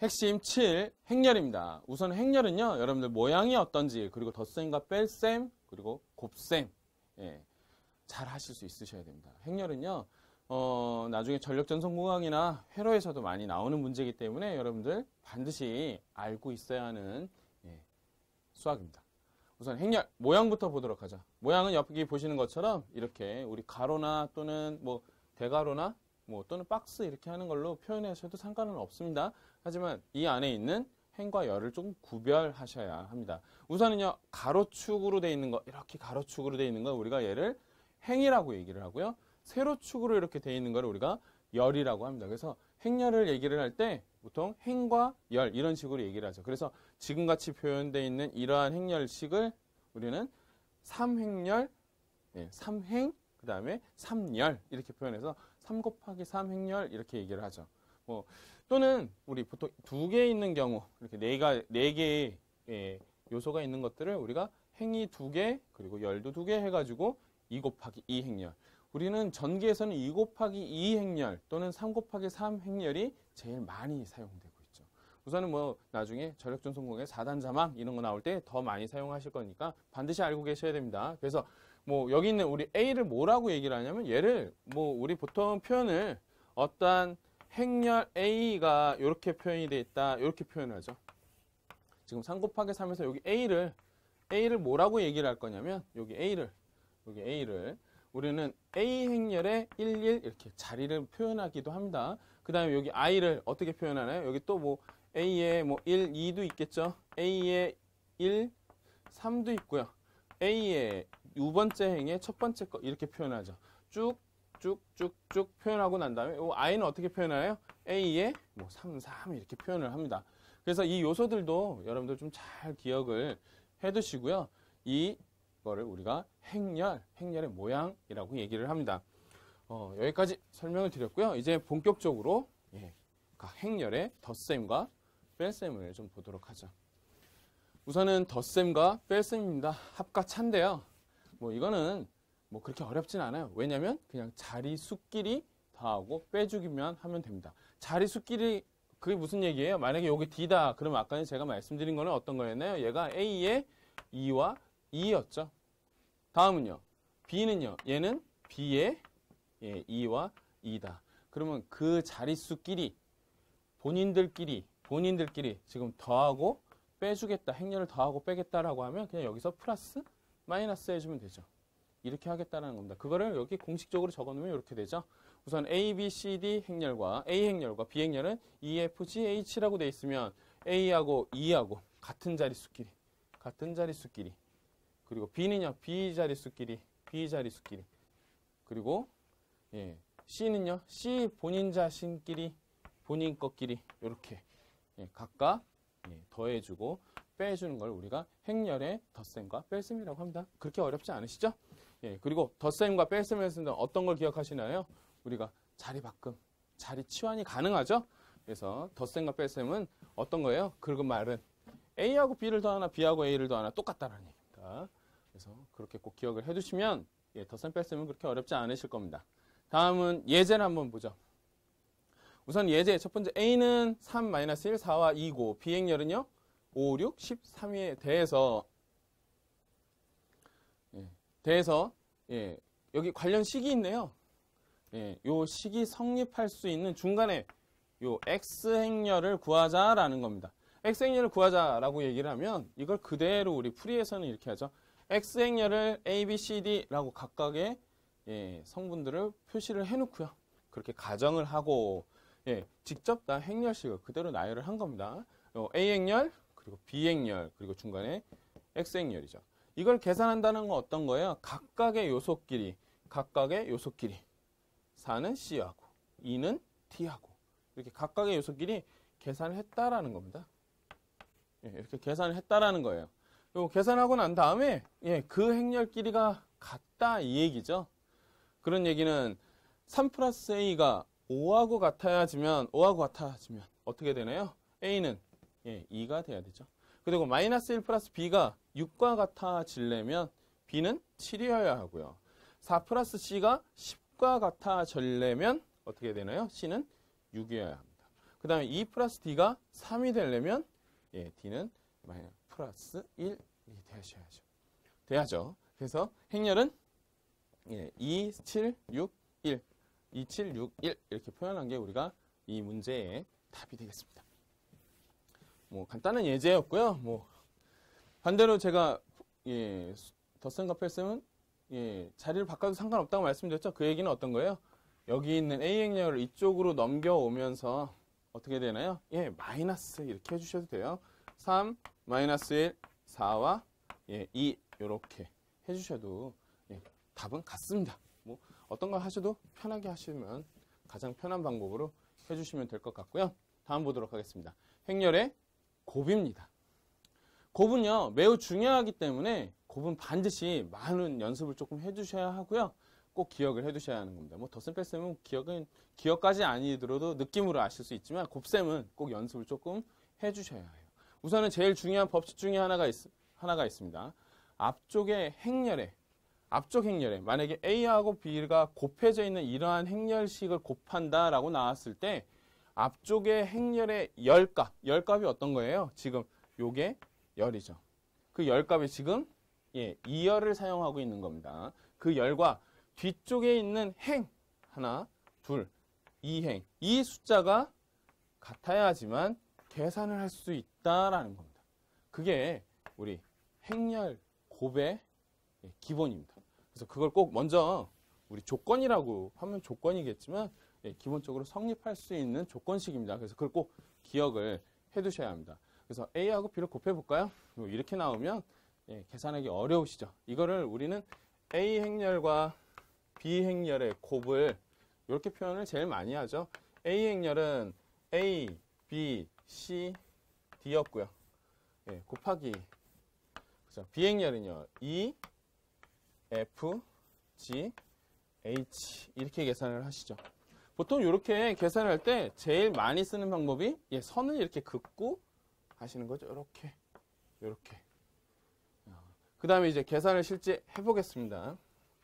핵심 7, 행렬입니다. 우선 행렬은요, 여러분들 모양이 어떤지, 그리고 덧셈과 뺄셈, 그리고 곱셈, 잘 하실 수 있으셔야 됩니다. 행렬은요, 나중에 전력전송공학이나 회로에서도 많이 나오는 문제이기 때문에 여러분들 반드시 알고 있어야 하는 수학입니다. 우선 행렬, 모양부터 보도록 하죠. 모양은 여기 보시는 것처럼 이렇게 우리 가로나 또는 뭐 대가로나 또는 박스 이렇게 하는 걸로 표현하셔도 상관은 없습니다. 하지만 이 안에 있는 행과 열을 좀 구별하셔야 합니다. 우선은요, 가로축으로 되어 있는 거, 이렇게 가로축으로 되어 있는 거 우리가 얘를 행이라고 얘기를 하고요. 세로축으로 이렇게 되어 있는 걸 우리가 열이라고 합니다. 그래서 행열을 얘기를 할 때 보통 행과 열 이런 식으로 얘기를 하죠. 그래서 지금같이 표현되어 있는 이러한 행열식을 우리는 삼행열, 삼행, 그 다음에 삼열 이렇게 표현해서 3 곱하기 3 행열 이렇게 얘기를 하죠. 또는 우리 보통 2개 있는 경우 이렇게 4개의 요소가 있는 것들을 우리가 행이 2개 그리고 열도 2개 해가지고 2 곱하기 2 행열. 우리는 전기에서는 2 곱하기 2 행열 또는 3 곱하기 3 행열이 제일 많이 사용되고 있죠. 우선은 나중에 전력전송공의 4단 자망 이런 거 나올 때 더 많이 사용하실 거니까 반드시 알고 계셔야 됩니다. 그래서 여기 있는 우리 A를 뭐라고 얘기를 하냐면 얘를 우리 보통 표현을 어떠한 행렬 A가 이렇게 표현이 되어 있다 이렇게 표현을 하죠. 지금 3 곱하기 3에서 여기 A를 뭐라고 얘기를 할 거냐면 여기 A를 우리는 A 행렬의 1, 1 이렇게 자리를 표현하기도 합니다. 그 다음에 여기 I를 어떻게 표현하나요? 여기 또 A의 1, 2도 있겠죠. A의 1, 3도 있고요. A의 두 번째 행의 첫 번째 거 이렇게 표현하죠. 쭉 표현하고 난 다음에 I는 어떻게 표현하나요? A의 3, 3 이렇게 표현을 합니다. 그래서 이 요소들도 여러분들 좀 잘 기억을 해 두시고요. 이거를 우리가 행렬의 모양이라고 얘기를 합니다. 여기까지 설명을 드렸고요. 이제 본격적으로 행렬의 덧셈과 뺄셈을 좀 보도록 하죠. 우선은 덧셈과 뺄셈입니다. 합과 차인데요. 이거는 그렇게 어렵진 않아요. 왜냐면 그냥 자리수끼리 더하고 빼주기만 하면 됩니다. 자리수끼리 그게 무슨 얘기예요? 만약에 여기 D다 그러면 아까 제가 말씀드린 거는 어떤 거였나요? 얘가 A의 2와 2였죠. 다음은요. B는요. 얘는 B의 2와 2다. 그러면 그 자릿수끼리 본인들끼리 지금 더하고 빼주겠다. 행렬을 더하고 빼겠다라고 하면 그냥 여기서 플러스 마이너스 해주면 되죠. 이렇게 하겠다는 겁니다. 그거를 여기 공식적으로 적어놓으면 이렇게 되죠. 우선 A, B, C, D 행렬과 A 행렬과 B 행렬은 E, F, G, H라고 돼 있으면 A하고 E하고 같은 자릿수끼리 그리고 B는요. B 자릿수끼리 그리고 C는요. C 본인 자신끼리 본인 것끼리 이렇게 각각 더해주고 빼주는 걸 우리가 행렬의 덧셈과 뺄셈이라고 합니다. 그렇게 어렵지 않으시죠? 그리고 덧셈과 뺄셈에서는 어떤 걸 기억하시나요? 우리가 자리 바꿈, 자리 치환이 가능하죠? 그래서 덧셈과 뺄셈은 어떤 거예요? 그 말은 A하고 B를 더하나 B하고 A를 더하나 똑같다는 얘기입니다. 그래서 그렇게 꼭 기억을 해두시면 덧셈 뺄셈은 그렇게 어렵지 않으실 겁니다. 다음은 예제를 한번 보죠. 우선 예제 첫 번째 A는 3-1, 4와 2고 B 행렬은요 5, 6, 13에 대해서 여기 관련 식이 있네요. 요 식이 성립할 수 있는 중간에 요 X 행렬을 구하자라는 겁니다. X 행렬을 구하자라고 얘기를 하면 이걸 그대로 우리 풀이에서는 이렇게 하죠. X 행렬을 A, B, C, D라고 각각의 성분들을 표시를 해놓고요. 그렇게 가정을 하고 직접 다 행렬식을 그대로 나열을 한 겁니다. A 행렬, 그리고 B 행렬, 그리고 중간에 X 행렬이죠. 이걸 계산한다는 건 어떤 거예요? 각각의 요소끼리 4는 C하고 2는 D하고 이렇게 각각의 요소끼리 계산을 했다라는 겁니다. 이렇게 계산을 했다라는 거예요. 요 계산하고 난 다음에 그 행렬끼리가 같다 이 얘기죠. 그런 얘기는 3 플러스 A가 5하고 같아지면 어떻게 되나요? A는 2가 돼야 되죠. 그리고 마이너스 1 플러스 B가 6과 같아지려면 B는 7이어야 하고요. 4 플러스 C가 10과 같아지려면 어떻게 되나요? C는 6이어야 합니다. 그 다음에 2 플러스 D가 3이 되려면 예, D는 플러스 1이 돼야죠. 그래서 행렬은 예, 2, 7, 6, 1, 2, 7, 6, 1 이렇게 표현한 게 우리가 이 문제의 답이 되겠습니다. 뭐 간단한 예제였고요. 뭐 반대로 제가 예, 덧셈과 뺄셈은 예, 자리를 바꿔도 상관없다고 말씀드렸죠. 그 얘기는 어떤 거예요? 여기 있는 A 행렬을 이쪽으로 넘겨오면서 어떻게 되나요? 예, 마이너스 이렇게 해주셔도 돼요. 3, 마이너스 1, 4와 예, 2 이렇게 해주셔도 예, 답은 같습니다. 뭐 어떤 걸 하셔도 편하게 하시면 가장 편한 방법으로 해주시면 될 것 같고요. 다음 보도록 하겠습니다. 행렬의 곱입니다. 곱은요 매우 중요하기 때문에 곱은 반드시 많은 연습을 조금 해주셔야 하고요. 꼭 기억을 해두셔야 하는 겁니다. 뭐 덧셈 뺄셈은 기억까지 아니더라도 느낌으로 아실 수 있지만 곱셈은 꼭 연습을 조금 해주셔야 해요. 우선은 제일 중요한 법칙 중에 하나가 있습니다. 앞쪽 행렬에 만약에 A하고 B가 곱해져 있는 이러한 행렬식을 곱한다라고 나왔을 때 앞쪽의 행렬의 열값이 어떤 거예요? 지금 요게 열이죠. 그 열값이 지금 예, 2열을 사용하고 있는 겁니다. 그 열과 뒤쪽에 있는 행 하나, 둘, 2행 이 숫자가 같아야지만 계산을 할 수 있다라는 겁니다. 그게 우리 행렬 곱의 기본입니다. 그래서 그걸 꼭 먼저 우리 조건이라고 하면 조건이겠지만 예, 기본적으로 성립할 수 있는 조건식입니다. 그래서 그걸 꼭 기억을 해두셔야 합니다. 그래서 A하고 B를 곱해볼까요? 이렇게 나오면 예, 계산하기 어려우시죠. 이거를 우리는 A 행렬과 B 행렬의 곱을 이렇게 표현을 제일 많이 하죠. A 행렬은 A, B, C, D였고요. 예, 곱하기 그래서 B 행렬은요. E, F, G, H 이렇게 계산을 하시죠. 보통 이렇게 계산할 때 제일 많이 쓰는 방법이 예, 선을 이렇게 긋고 하시는 거죠. 이렇게. 그 다음에 이제 계산을 실제 해보겠습니다.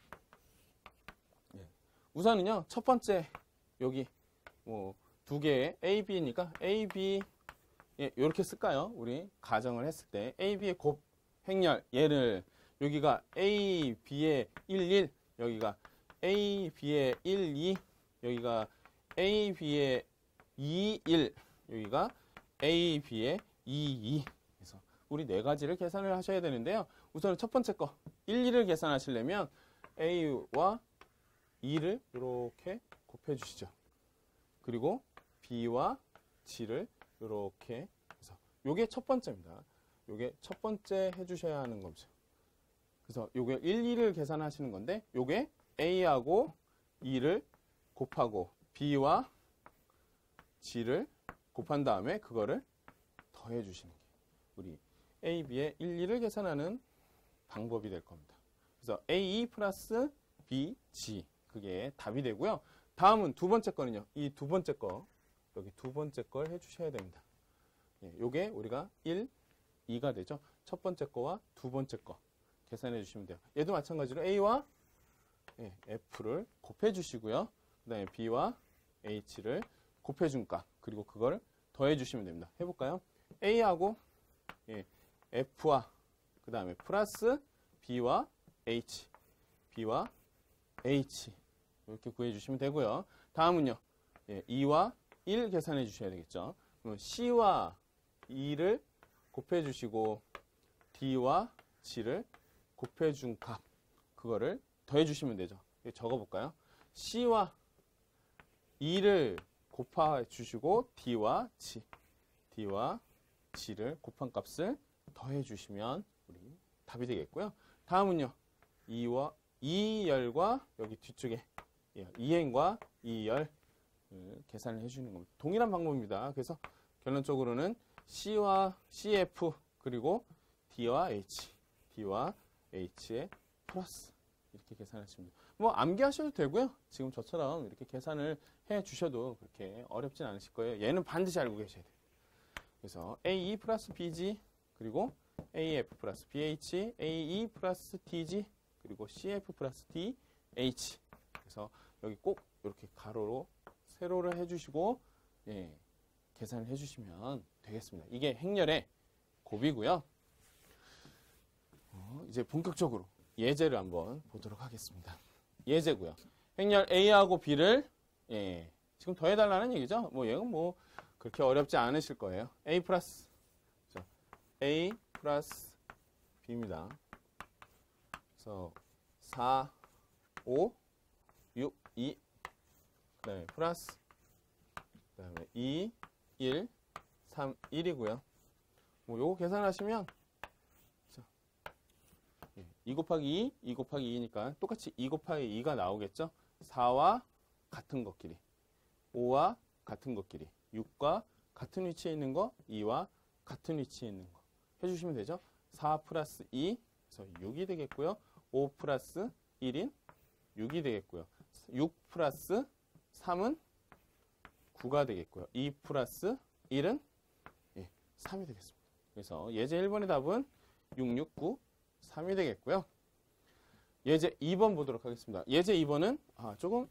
예. 우선은요, 첫 번째 여기 뭐 두 개의 A, B니까 A, B 예, 이렇게 쓸까요? 우리 가정을 했을 때 A, B의 곱 행렬 얘를 여기가 A, B의 1, 1 여기가 A, B의 1, 2 여기가 A, B의 2, 1 여기가 A, B의 2, 2 그래서 우리 네 가지를 계산을 하셔야 되는데요. 우선 첫 번째 거 1, 2를 계산하시려면 A와 2를 이렇게 곱해 주시죠. 그리고 B와 G를 이렇게 해서 요게 첫 번째입니다. 요게 첫 번째 해주셔야 하는 거죠. 그래서 요게 1, 2를 계산하시는 건데 요게 A하고 2를 곱하고 B와 G를 곱한 다음에 그거를 더해 주시는 게 우리 A, B의 1, 2를 계산하는 방법이 될 겁니다. 그래서 A2 플러스 B, G 그게 답이 되고요. 다음은 두 번째 거는요. 이 두 번째 거 여기 두 번째 걸 해주셔야 됩니다. 예, 요게 우리가 1, 2가 되죠. 첫 번째 거와 두 번째 거 계산해 주시면 돼요. 얘도 마찬가지로 A와 예, F를 곱해 주시고요. 그 다음에 B와 H를 곱해 준 값 그리고 그걸 더해 주시면 됩니다. 해볼까요? A하고 예, F와 그 다음에 플러스 B와 H B와 H 이렇게 구해 주시면 되고요. 다음은요. 예, 2와 1 계산해 주셔야 되겠죠. 그럼 C와 2를 곱해 주시고 D와 G를 곱해 준 값 그거를 더해 주시면 되죠. 적어 볼까요? C와 2를 곱해 주시고 D와 G를 곱한 값을 더해 주시면 우리 답이 되겠고요. 다음은요. 2열과 여기 뒤쪽에 2행과 2열 계산을 해주는 겁니다. 동일한 방법입니다. 그래서 결론적으로는 C와 CF 그리고 D와 H의 플러스 이렇게 계산하시면 됩니다. 뭐 암기하셔도 되고요. 지금 저처럼 이렇게 계산을 해주셔도 그렇게 어렵진 않으실 거예요. 얘는 반드시 알고 계셔야 돼요. 그래서 AE 플러스 BG 그리고 AF 플러스 BH, AE 플러스 TG 그리고 CF 플러스 DH 그래서 여기 꼭 이렇게 가로로 세로를 해주시고 예, 계산을 해주시면 되겠습니다. 이게 행렬의 곱이고요. 이제 본격적으로 예제를 한번 보도록 하겠습니다. 예제고요. 행렬 A하고 B를 지금 더해달라는 얘기죠. 뭐 얘는 뭐 그렇게 어렵지 않으실 거예요. A 플러스 B입니다. 그래서 4, 5, 6, 2, 그 다음에 플러스, 그 다음에 2, 1, 3, 1이고요. 뭐 요거 계산하시면 2 곱하기 2, 2 곱하기 2니까 똑같이 2 곱하기 2가 나오겠죠. 4와 같은 것끼리, 5와 같은 것끼리, 6과 같은 위치에 있는 거, 2와 같은 위치에 있는 거 해주시면 되죠. 4 플러스 2, 그래서 6이 되겠고요. 5 플러스 1인 6이 되겠고요. 6 플러스 3은 9가 되겠고요. 2 플러스 1은 3이 되겠습니다. 그래서 예제 1번의 답은 6, 6, 9, 3이 되겠고요. 예제 2번 보도록 하겠습니다. 예제 2번은 조금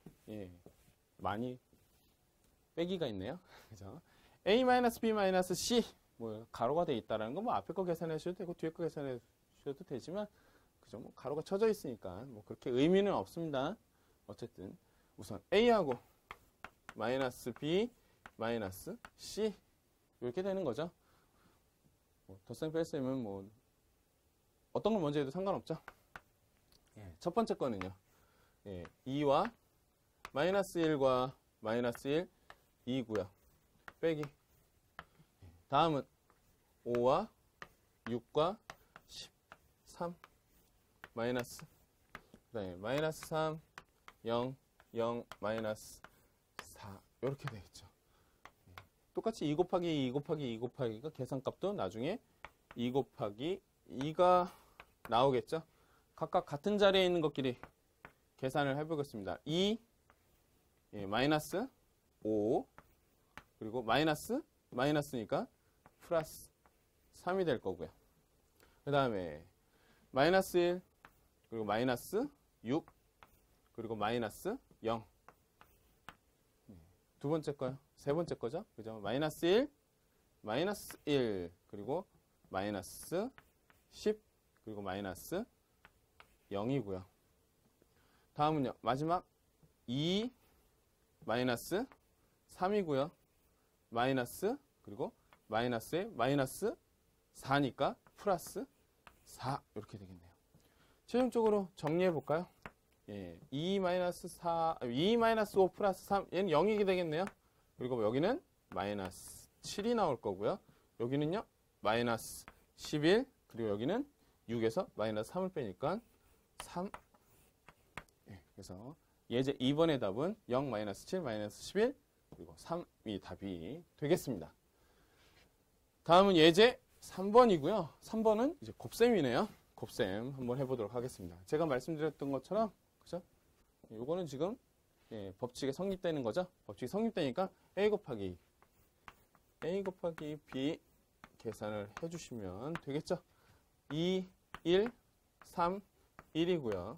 많이 빼기가 있네요. 그죠? A-B-C 뭐 가로가 돼 있다라는 건 뭐 앞에 거 계산해 주셔도 되고 뒤에 거 계산해 주셔도 되지만 그죠? 뭐 가로가 쳐져 있으니까 뭐 그렇게 의미는 없습니다. 어쨌든 우선 A하고 마이너스 B 마이너스 C 이렇게 되는 거죠. 덧셈 뺄셈은 뭐 어떤 걸 먼저 해도 상관없죠. 첫 번째 거는요. 2와 마이너스 1과 마이너스 1, 2고요. 빼기. 다음은 5와 6과 13 마이너스. 그다음에 마이너스 3, 0, 0, 마이너스 4 이렇게 되겠죠. 똑같이 2 곱하기 2 곱하기 2 곱하기가 계산값도 나중에 2 곱하기 2가 나오겠죠. 각각 같은 자리에 있는 것끼리 계산을 해보겠습니다. 2, 마이너스 5, 그리고 마이너스니까 플러스 3이 될 거고요. 그 다음에 마이너스 1, 그리고 마이너스 6, 그리고 마이너스 0. 두 번째 거요. 세 번째 거죠. 그죠? 마이너스 1, 마이너스 1, 그리고 마이너스 10, 그리고 마이너스 0이고요. 다음은요. 마지막 2, 마이너스 3이고요. 마이너스, 그리고 마이너스에 마이너스 4니까 플러스 4 이렇게 되겠네요. 최종적으로 정리해 볼까요? 2 마이너스 5 플러스 3 얘는 0이 되겠네요. 그리고 여기는 마이너스 7이 나올 거고요. 여기는요. 마이너스 11, 그리고 여기는 6에서 마이너스 3을 빼니까 3. 그래서 예제 2번의 답은 0, 마이너스 7, 마이너스 11, 그리고 3이 답이 되겠습니다. 다음은 예제 3번이고요. 3번은 이제 곱셈이네요. 곱셈 한번 해보도록 하겠습니다. 제가 말씀드렸던 것처럼, 그죠? 요거는 지금 법칙에 성립되는 거죠. 법칙이 성립되니까 A 곱하기 B 계산을 해주시면 되겠죠. 2, 1, 3, 1이고요.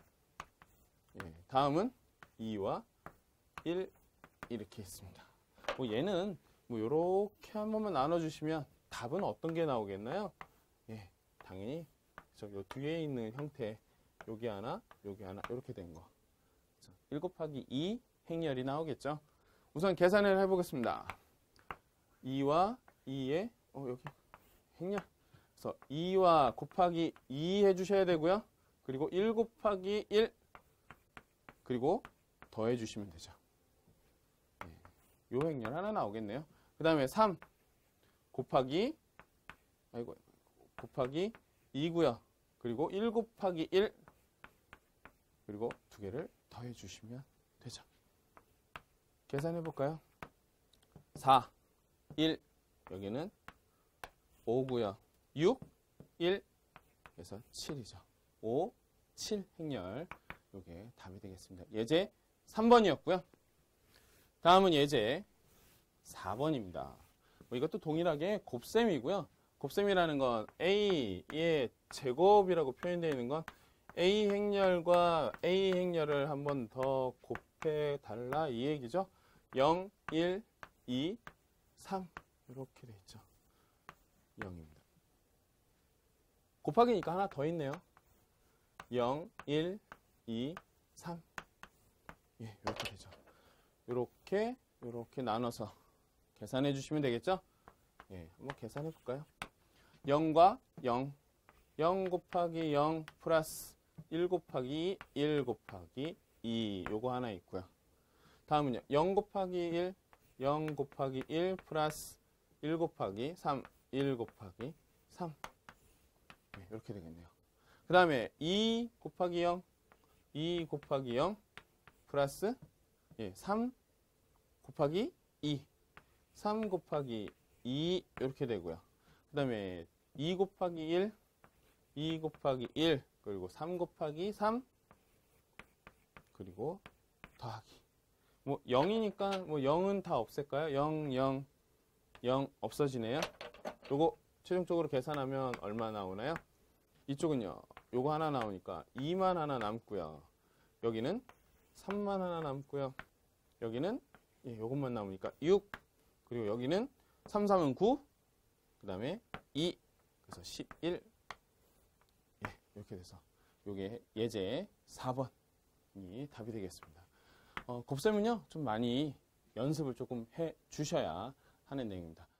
다음은 2와 1 이렇게 있습니다. 뭐 얘는 뭐 요렇게 한 번만 나눠주시면 답은 어떤 게 나오겠나요? 당연히 요 뒤에 있는 형태 여기 하나 이렇게 된 거. 1 곱하기 2 행렬이 나오겠죠. 우선 계산을 해보겠습니다. 2와 2에 여기 행렬. 그래서 2와 곱하기 2 해주셔야 되고요. 그리고 1 곱하기 1 그리고 더해 주시면 되죠. 요 행렬 하나 나오겠네요. 그 다음에 3 곱하기 2고요. 그리고 1 곱하기 1 그리고 두 개를 더해 주시면 되죠. 계산해 볼까요? 4, 1 여기는 5고요. 6, 1 그래서 7이죠. 5, 7 행렬 이게 답이 되겠습니다. 예제 3번이었고요. 다음은 예제 4번입니다. 이것도 동일하게 곱셈이고요. 곱셈이라는 건 A의 제곱이라고 표현되어 있는 건 A 행렬과 A 행렬을 한 번 더 곱해 달라 이 얘기죠. 0, 1, 2, 3 이렇게 돼 있죠. 0입니다. 곱하기니까 하나 더 있네요. 0, 1, 2, 3. 예, 이렇게 되죠. 이렇게 나눠서 계산해 주시면 되겠죠? 예, 한번 계산해 볼까요? 0과 0, 0 곱하기 0 플러스 1 곱하기 1 곱하기 2 요거 하나 있고요. 다음은요. 0 곱하기 1, 0 곱하기 1 플러스 1 곱하기 3, 1 곱하기 3. 네, 이렇게 되겠네요. 그 다음에 2 곱하기 0, 2 곱하기 0 플러스 3 곱하기 2, 3 곱하기 2 이렇게 되고요. 그 다음에 2 곱하기 1, 2 곱하기 1, 그리고 3 곱하기 3, 그리고 더하기. 뭐 0이니까 뭐 0은 다 없앨까요? 0, 0, 0 없어지네요. 요거 최종적으로 계산하면 얼마 나오나요? 이쪽은요. 요거 하나 나오니까 2만 하나 남고요. 여기는 3만 하나 남고요. 여기는 요것만 남으니까 6. 그리고 여기는 3, 3은 9. 그 다음에 2. 그래서 11. 이렇게 돼서 요게 예제 4번이 답이 되겠습니다. 곱셈은요. 좀 많이 연습을 조금 해 주셔야 하는 내용입니다.